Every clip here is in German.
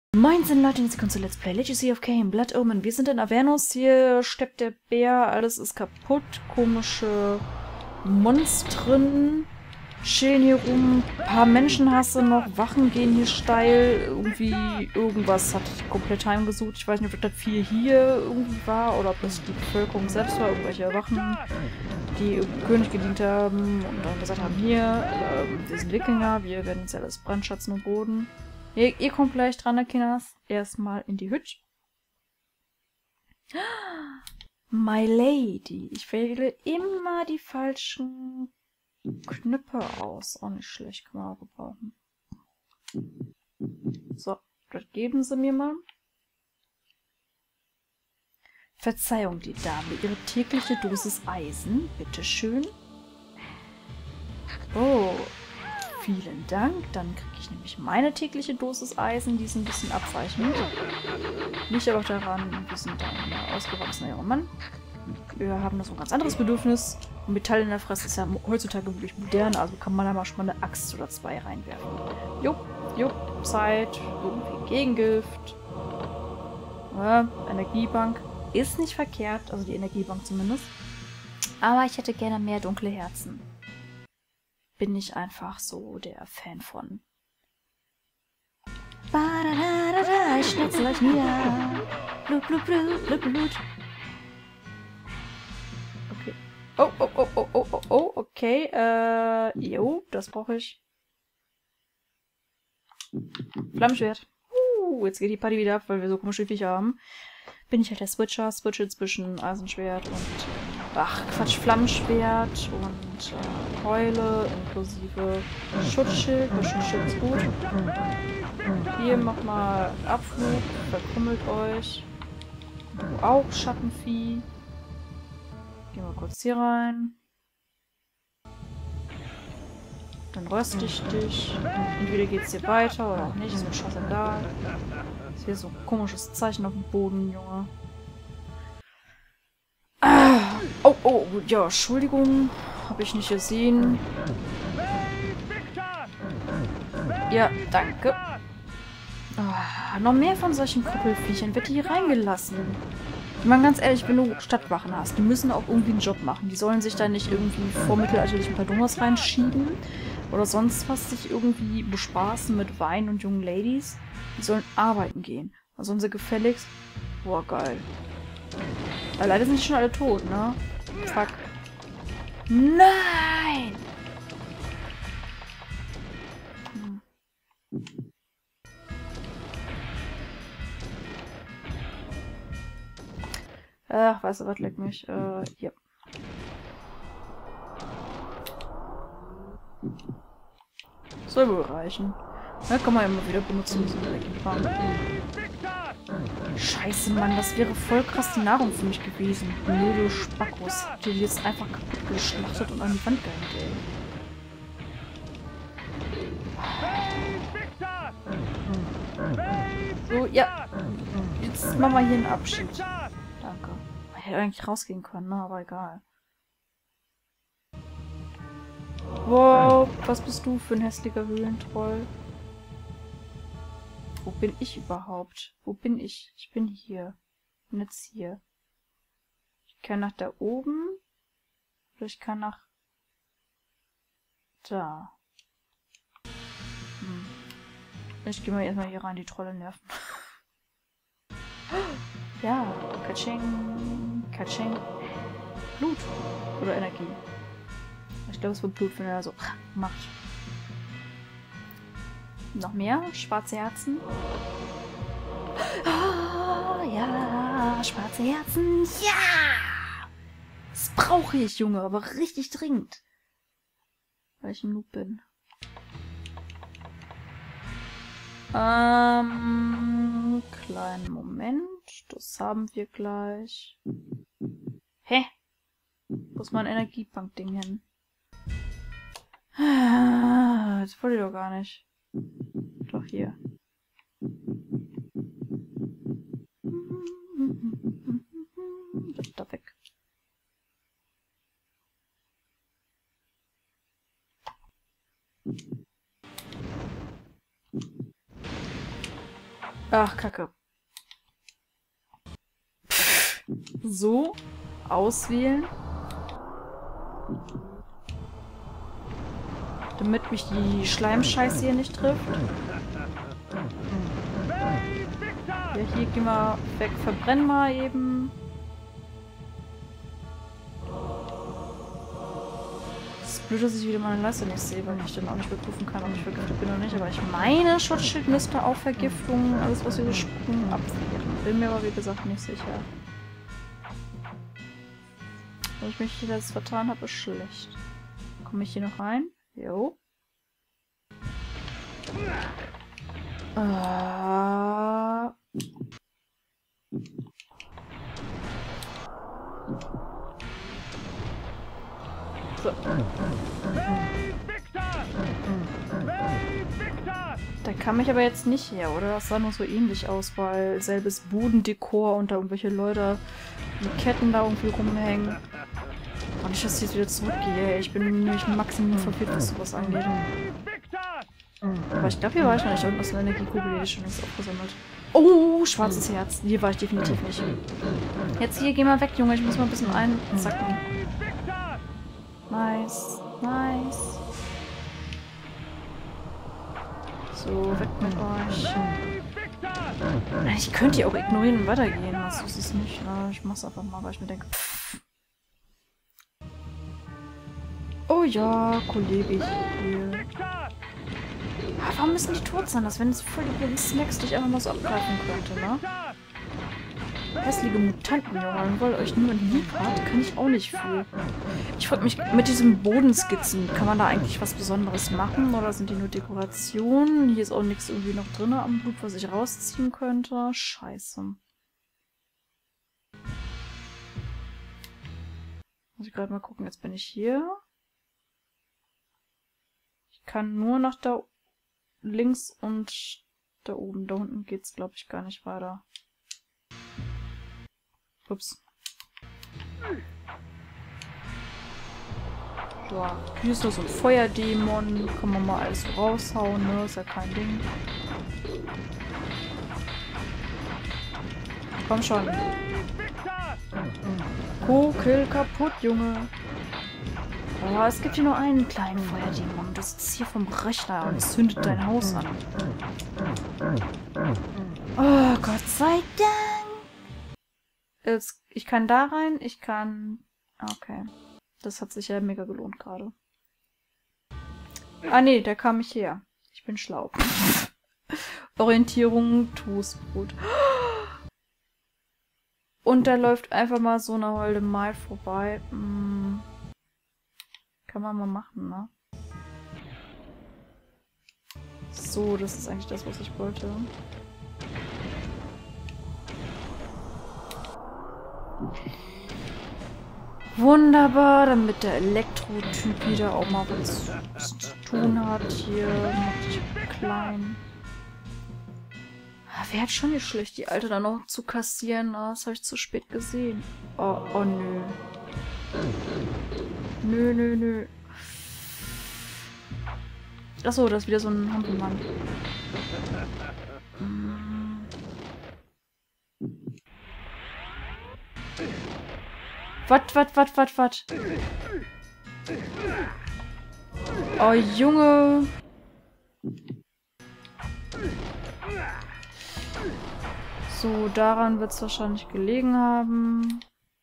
Moin Leute, jetzt kommt zu Let's Play Legacy of Kain, Blood Omen. Wir sind in Avernus, hier steppt der Bär, alles ist kaputt, komische Monstren chillen hier rum, ein paar Menschen hast du noch, Wachen gehen hier steil, irgendwie irgendwas hat komplett heimgesucht. Ich weiß nicht, ob das Vieh hier irgendwie war oder ob das die Bevölkerung selbst war, irgendwelche Wachen, die dem König gedient haben und dann gesagt haben, hier, wir sind Wikinger, wir werden jetzt alles brandschatzen und Boden. Ihr kommt gleich dran, Kinders. Erstmal in die Hütte. My Lady. Ich wähle immer die falschen Knöpfe aus. Auch nicht schlecht, kann man auch gebrauchen. So, das geben sie mir mal. Verzeihung, die Dame. Ihre tägliche Dosis Eisen. Bitteschön. Oh. Vielen Dank. Dann kriege ich nämlich meine tägliche Dosis Eisen. Die ist ein bisschen abweichend. Liegt aber auch daran, wir sind ein ausgewachsener junger Mann. Wir haben noch so ein ganz anderes Bedürfnis. Und Metall in der Fresse ist ja heutzutage wirklich modern, also kann man da mal schon mal eine Axt oder zwei reinwerfen. Jupp, Zeit, irgendwie Gegengift. Ja, Energiebank ist nicht verkehrt, also die Energiebank zumindest. Aber ich hätte gerne mehr dunkle Herzen. Bin ich einfach so der Fan von. Ich schnetzel euch nieder. Blut, Blut, Blut, Blut, Blut. Okay. Oh, okay. Jo, das brauche ich. Flammenschwert. Jetzt geht die Party wieder ab, weil wir so komische Viecher haben. Bin ich halt der Switcher, switche zwischen Eisenschwert und Flammenschwert und Keule inklusive Schutzschild. Das Schutzschild ist gut. Hier macht mal Abflug, verkrümmelt euch. Auch Schattenvieh. Gehen wir kurz hier rein. Dann röste ich dich. Entweder geht's hier weiter oder auch nicht, ist mir scheißegal. Ist hier so ein komisches Zeichen auf dem Boden, Junge. Oh, ja, Entschuldigung. Habe ich nicht gesehen. Ja, danke. Noch mehr von solchen Krüppelviechern. Wird die hier reingelassen? Ich meine, ganz ehrlich, wenn du Stadtwachen hast, die müssen auch irgendwie einen Job machen. Die sollen sich da nicht irgendwie vor mittelalterlichen Padomas reinschieben oder sonst was sich irgendwie bespaßen mit Wein und jungen Ladies. Die sollen arbeiten gehen. Und sollen sie gefälligst... Boah, geil. Aber leider sind die schon alle tot, ne? Fuck. Nein! Ach, weißt du was, leck mich. Hier. Soll wohl reichen. Ja, kann man ja immer wieder benutzen, diesen Elektrofahren. Scheiße, Mann, das wäre voll krass die Nahrung für mich gewesen. Blöde Spackos. Die jetzt einfach kaputt geschlachtet und an die Wand gehängt, ey. So, ja. Jetzt machen wir hier einen Abschied. Danke. Ich hätte eigentlich rausgehen können, ne? Aber egal. Wow, was bist du für ein hässlicher Höhlentroll? Wo bin ich überhaupt? Wo bin ich? Ich bin hier. Ich bin jetzt hier. Ich kann nach da oben. Oder ich kann nach da. Ich gehe mal erstmal hier rein, die Trolle nerven. Ja, Katsching, Katsching. Blut. Oder Energie. Ich glaube, es wird Blut, wenn er so macht. Noch mehr? Schwarze Herzen? Oh, ja, schwarze Herzen. Ja! Das brauche ich, Junge, aber richtig dringend. Weil ich ein Noob bin. Kleinen Moment. Das haben wir gleich. Hä? Wo ist mein Energiebank-Ding hin? Das wollte ich doch gar nicht. Doch hier. Das da weg. Ach, Kacke. So. Auswählen. Damit mich die Schleimscheiße hier nicht trifft. Ja, hier gehen wir weg. Verbrennen mal eben. Es ist blöd, dass ich wieder meine Leiste nicht sehe, weil ich dann auch nicht überprüfen kann, ob ich vergiftet bin oder nicht. Aber ich meine, Schutzschild müsste auch Vergiftung, alles was wir so spucken, abwehren. Bin mir aber wie gesagt nicht sicher. Wenn ich mich hier jetzt vertan habe, ist schlecht. Komme ich hier noch rein? Jo. So. Da kam ich aber jetzt nicht her, oder? Das sah nur so ähnlich aus, weil selbes Bodendekor und da irgendwelche Leute mit Ketten da irgendwie rumhängen. Und ich dass ich jetzt wieder zurückgehe. Ich bin nämlich Maximum verwirrt, was sowas angeht. Aber ich glaube, hier war ich noch nicht. Da unten ist eine Energiekugel, die ist schon längst aufgesammelt. Oh, schwarzes Herz. Hier war ich definitiv nicht. Jetzt hier, geh mal weg, Junge. Ich muss mal ein bisschen einsacken. Nice. Nice. So, weg mit euch. Ich könnte die auch ignorieren und weitergehen. Das ist es nicht. Na, ich mach's einfach mal, weil ich mir denke, pff. Oh ja, Kollege hier. Ah, warum müssen die tot sein? Das wären jetzt voll die blöden Snacks, die ich einfach mal so abgreifen könnte, ne? Hässliche Mutanten, Junge, weil euch niemand lieb hat, kann ich auch nicht für. Ich frage mich, mit diesen Bodenskizzen, kann man da eigentlich was Besonderes machen? Oder sind die nur Dekorationen? Hier ist auch nichts irgendwie noch drin am Blut, was ich rausziehen könnte. Scheiße. Muss ich gerade mal gucken, jetzt bin ich hier. Ich kann nur nach da links und da oben. Da unten geht's, glaube ich, gar nicht weiter. Ups. So, hier ist noch so ein Feuerdämon. Kann man mal alles so raushauen, ne? Ist ja kein Ding. Komm schon. Kill kaputt, Junge. Oh, es gibt hier nur einen kleinen Feuerdämon. Das ist hier vom Rechner und zündet dein Haus an. Oh, Gott sei Dank. Jetzt, ich kann da rein, ich kann... Okay. Das hat sich ja mega gelohnt gerade. Ah, nee, da kam ich her. Ich bin schlau. Orientierung, Toastbrot. Und da läuft einfach mal so eine holde Maid vorbei. Hm. Kann man mal machen, ne? So, das ist eigentlich das, was ich wollte. Wunderbar, damit der Elektro-Typ wieder auch mal was zu tun hat. Hier mach dich klein. Wäre halt schon nicht schlecht, die Alte dann noch zu kassieren. Das habe ich zu spät gesehen. Oh, oh nö. Nö, nö, nö. Achso, das ist wieder so ein Hampelmann. Was? Oh, Junge. So, daran wird es wahrscheinlich gelegen haben.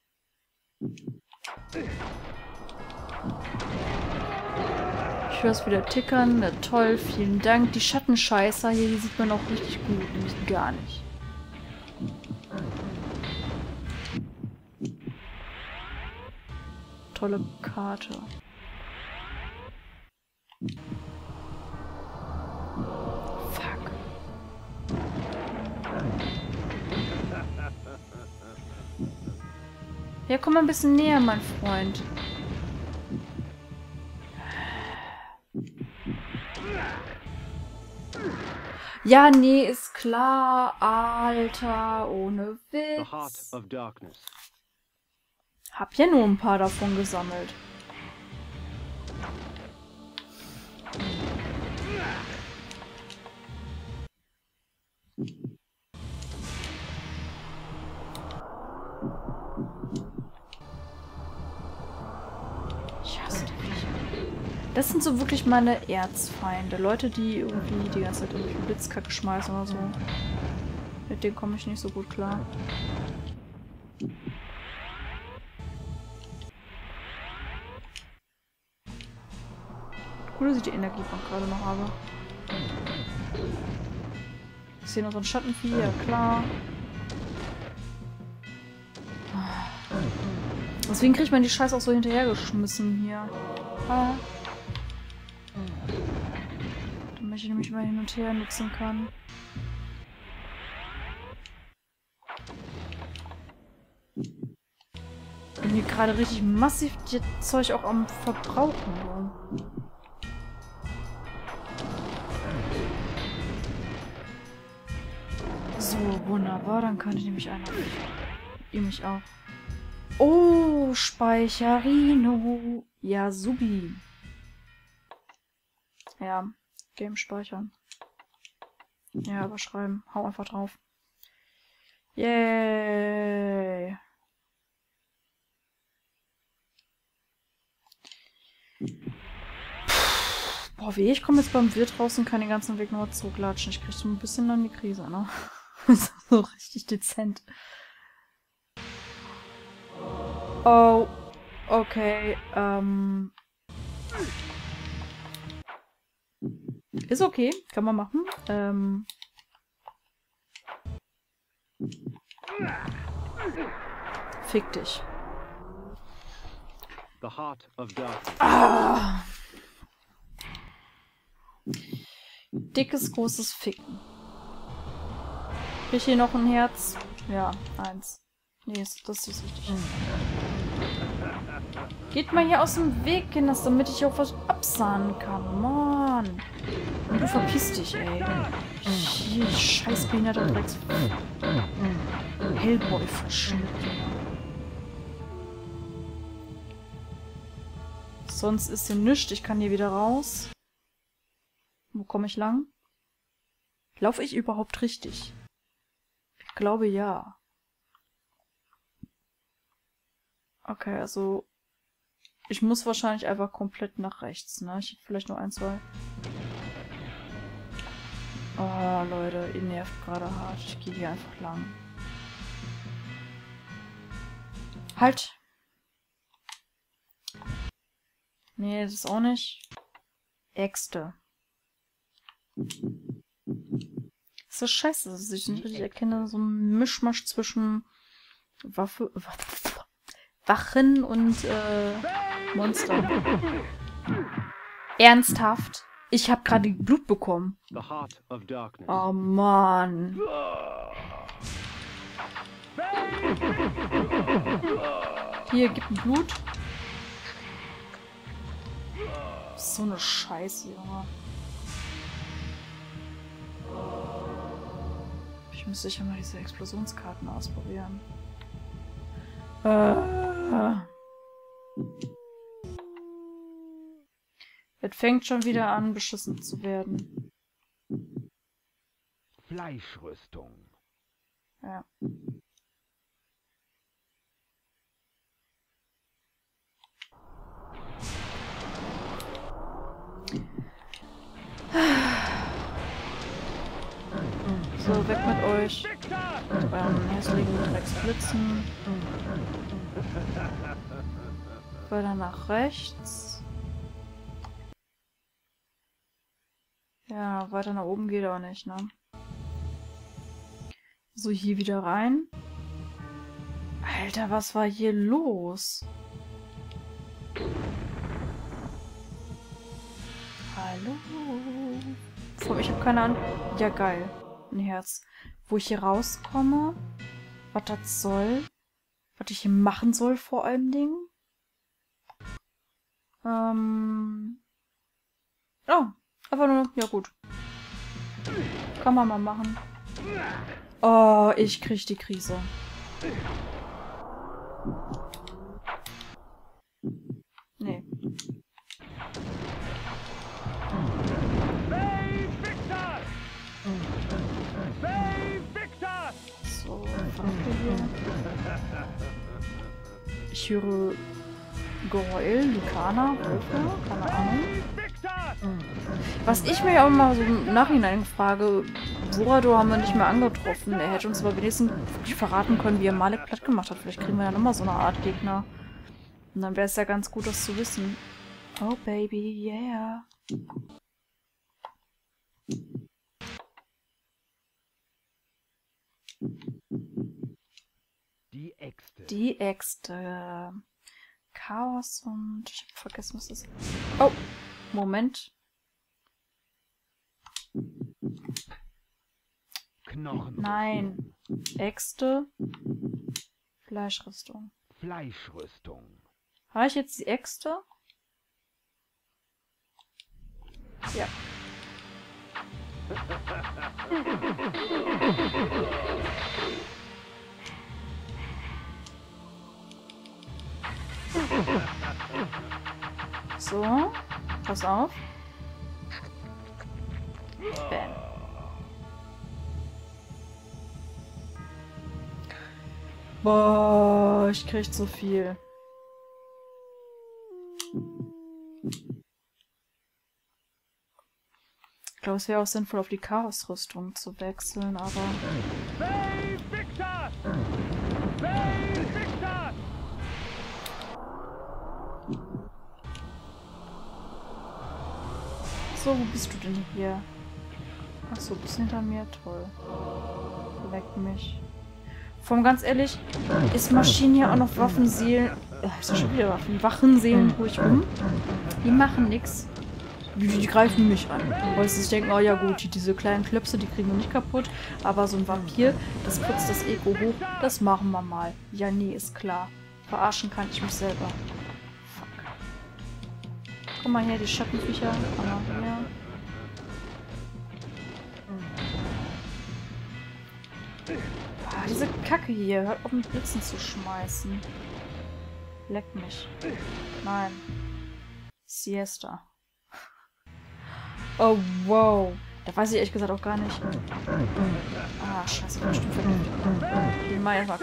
Ich höre es wieder tickern. Na toll, vielen Dank. Die Schattenscheißer hier, die sieht man auch richtig gut. Nämlich gar nicht. Tolle Karte. Fuck. Ja, komm mal ein bisschen näher, mein Freund. Ja, nee, ist klar. Alter, ohne Witz. Hab ja nur ein paar davon gesammelt. Das sind so wirklich meine Erzfeinde. Leute, die irgendwie die ganze Zeit irgendwie Blitzkacke schmeißen oder so. Mit denen komme ich nicht so gut klar. Cool, dass ich die Energiebank gerade noch habe. Ich sehe noch so ein Schattenvieh, ja klar. Deswegen kriegt man die Scheiße auch so hinterhergeschmissen hier. Ah. Damit ich nämlich mal hin und her nutzen kann. Ich bin hier gerade richtig massiv das Zeug auch am Verbrauchen. So, wunderbar. Dann kann ich nämlich einer. Ihr mich auch. Oh, Speicherino. Ja, subi. Ja, Game speichern. Ja, überschreiben. Hau einfach drauf. Yay. Boah, wie ich komme jetzt beim Wirt raus und kann den ganzen Weg nur zurücklatschen. Ich krieg so ein bisschen dann die Krise, ne? So richtig dezent. Oh, okay, ist okay, kann man machen. Fick dich. The heart of darkness. Ah. Dickes, großes Ficken. Krieg ich hier noch ein Herz? Ja, 1. Nee, das ist richtig. Geht mal hier aus dem Weg, Kinders, damit ich auch was absahnen kann. Mann. Und du verpiss dich, ey. Hier, scheiß behinderter Drecks. Hellboy verschnitten. Sonst ist hier nichts. Ich kann hier wieder raus. Wo komme ich lang? Laufe ich überhaupt richtig? Ich glaube ja. Okay, also ich muss wahrscheinlich einfach komplett nach rechts, ne? Ich hätte vielleicht nur 1, 2. Oh, Leute, ihr nervt gerade hart. Ich gehe hier einfach lang. Halt! Nee, das ist auch nicht. Äxte. Das ist scheiße, dass ich nicht richtig erkenne. So ein Mischmasch zwischen Wachen und Monster. Ernsthaft? Ich habe gerade Blut bekommen. Oh Mann. Hier, gib mir Blut. So eine Scheiße, Junge. Ich müsste sicher mal diese Explosionskarten ausprobieren. Es fängt schon wieder an, beschissen zu werden. Fleischrüstung. Ja. So, weg mit euch. Mit euren hässlichen Drecksblitzen. Weiter nach rechts. Ja, weiter nach oben geht auch nicht, ne? So, hier wieder rein. Alter, was war hier los? Hallo? Ich habe keine Ahnung. Ja, geil. Ein Herz. Wo ich hier rauskomme? Was das soll? Was ich hier machen soll vor allem Dingen? Oh, einfach nur, ja gut. Kann man mal machen. Oh, ich krieg die Krise. Nee. So, hier. Ich höre Geheul, Lucana, Wölfe, keine Ahnung. Was ich mir auch mal so im Nachhinein frage, Vorador haben wir nicht mehr angetroffen. Er hätte uns aber wenigstens wirklich verraten können, wie er Malek platt gemacht hat. Vielleicht kriegen wir ja nochmal so eine Art Gegner. Und dann wäre es ja ganz gut, das zu wissen. Oh, Baby, yeah. Die Äxte. Die Äxte. Chaos und... Ich hab vergessen, was das ist. Oh, Moment. Knochen. Nein. Äxte. Fleischrüstung. Fleischrüstung. Habe ich jetzt die Äxte? Ja. So, pass auf. Bam. Boah, ich krieg zu viel. Ich glaube, es wäre auch sinnvoll, auf die Chaosrüstung zu wechseln, aber... So, wo bist du denn hier? Achso, du bist hinter mir? Toll. Leck mich. Vor allem ganz ehrlich, ist Maschinen hier auch noch Waffenseelen... ist ja schon wieder Waffen. Wachenseelen ruhig rum. Die machen nix. Die greifen mich an. Weil sie sich denken, oh ja gut, diese kleinen Klöpse, die kriegen wir nicht kaputt. Aber so ein Vampir, das putzt das Ego hoch. Das machen wir mal. Ja, nee, ist klar. Verarschen kann ich mich selber. Fuck. Guck mal her, die Schattenviecher. Aber her. Ah, diese Kacke hier. Hört auf, mit Blitzen zu schmeißen. Leck mich. Nein. Siesta. Oh, wow. Da weiß ich ehrlich gesagt auch gar nicht. Ah, scheiße, ich bin vernünftig. Den mal erstmal.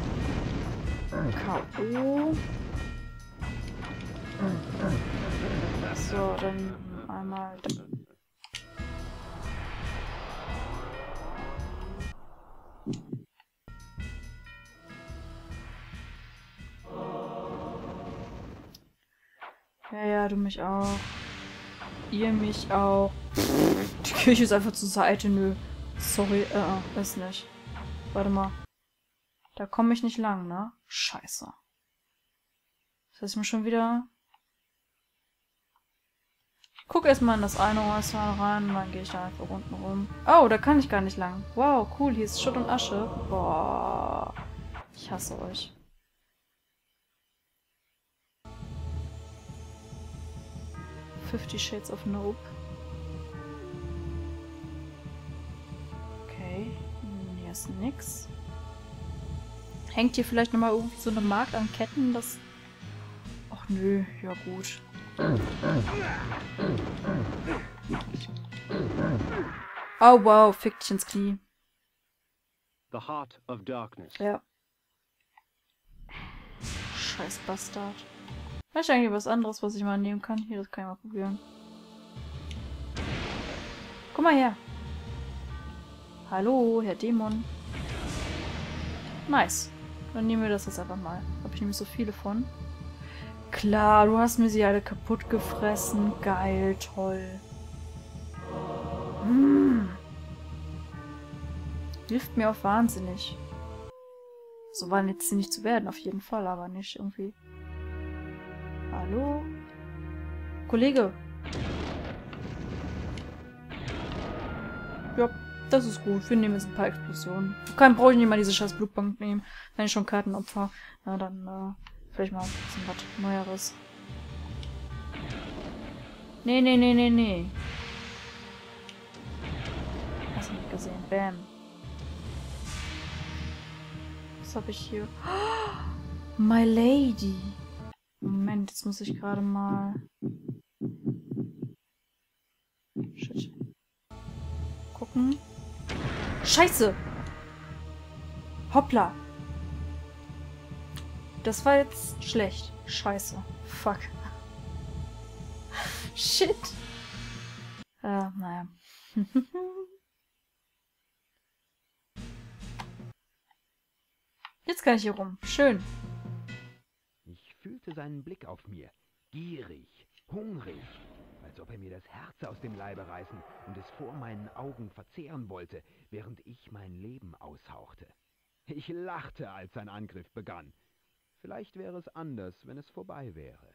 K.O. So, dann einmal... Ja, du mich auch. Ihr mich auch. Die Kirche ist einfach zur Seite, nö. Sorry, ist nicht. Warte mal. Da komme ich nicht lang, ne? Scheiße. Das heißt mir schon wieder... Ich gucke erstmal in das eine Häuschen rein und dann gehe ich da einfach unten rum. Oh, da kann ich gar nicht lang. Wow, cool, hier ist Schutt und Asche. Boah. Ich hasse euch. Fifty Shades of Nope. Okay, hier ist nix. Hängt hier vielleicht nochmal irgendwie so eine Markt an Ketten, das... Ach nö, ja gut. Oh wow, fick dich ins Knie. The Heart of Darkness. Ja. Scheiß Bastard. Vielleicht eigentlich was anderes, was ich mal nehmen kann. Hier, das kann ich mal probieren. Guck mal her. Hallo, Herr Dämon. Nice. Dann nehmen wir das jetzt einfach mal. Habe ich nämlich so viele von. Klar, du hast mir sie alle kaputt gefressen. Geil, toll. Hilft mir auch wahnsinnig. So waren jetzt sie nicht zu werden, auf jeden Fall, aber nicht irgendwie. Hallo? Kollege. Ja, das ist gut. Wir nehmen jetzt ein paar Explosionen. Brauche ich nicht mal diese scheiß Blutbank nehmen. Wenn ich schon Kartenopfer. Na dann, vielleicht mal ein bisschen was Neueres. Nee, nee, nee, nee, nee. Hast du nicht gesehen. Bam. Was habe ich hier? Oh, My Lady. Moment, jetzt muss ich gerade mal... Shit. Gucken. Scheiße! Hoppla! Das war jetzt schlecht. Scheiße. Fuck. Shit. Naja. Jetzt kann ich hier rum. Schön. Ich fühlte seinen Blick auf mir. Gierig, hungrig. Als ob er mir das Herz aus dem Leibe reißen und es vor meinen Augen verzehren wollte, während ich mein Leben aushauchte. Ich lachte, als sein Angriff begann. Vielleicht wäre es anders, wenn es vorbei wäre.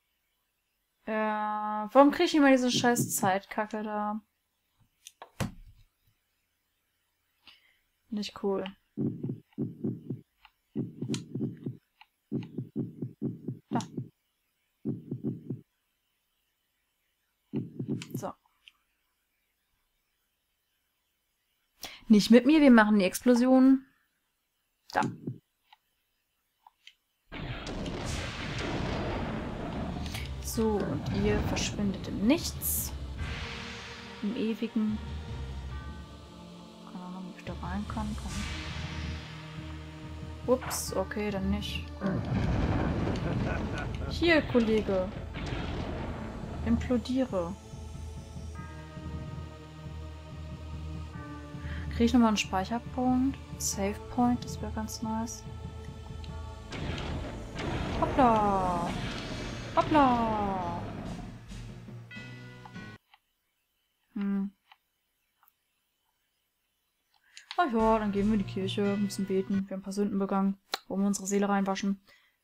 Ja, warum kriege ich immer diese scheiß Zeitkacke da? Nicht cool. Da. So. Nicht mit mir, wir machen die Explosion. Da. So, und ihr verschwindet im Nichts. Im Ewigen. Keine Ahnung, ob ich da rein kann. Ups, okay, dann nicht. Hier, Kollege. Implodiere. Kriege ich nochmal einen Speicherpunkt? Save Point, das wäre ganz nice. Hoppla! Hoppla! Ach ja, dann gehen wir in die Kirche, müssen beten. Wir haben ein paar Sünden begangen. Wollen wir unsere Seele reinwaschen.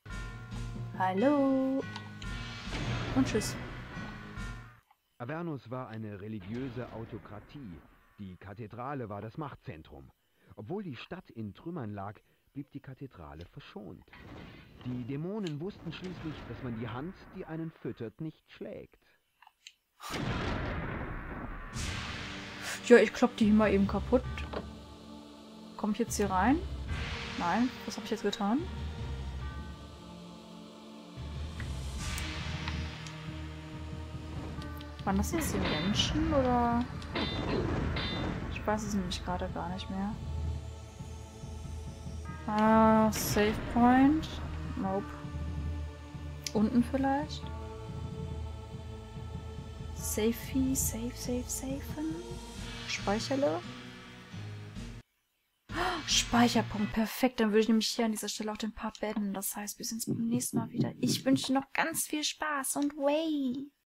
Hallo! Und tschüss. Avernus war eine religiöse Autokratie. Die Kathedrale war das Machtzentrum. Obwohl die Stadt in Trümmern lag, blieb die Kathedrale verschont. Die Dämonen wussten schließlich, dass man die Hand, die einen füttert, nicht schlägt. Ja, ich klopp die mal eben kaputt. Komme ich jetzt hier rein? Nein, was habe ich jetzt getan? Waren das jetzt die Menschen oder? Ich weiß es nämlich gerade gar nicht mehr. Save Point. Nope. Unten vielleicht? Safen. Speicherle. Speicherpunkt, perfekt. Dann würde ich nämlich hier an dieser Stelle auch den Part beenden. Das heißt, wir sehen uns beim nächsten Mal wieder. Ich wünsche dir noch ganz viel Spaß und way!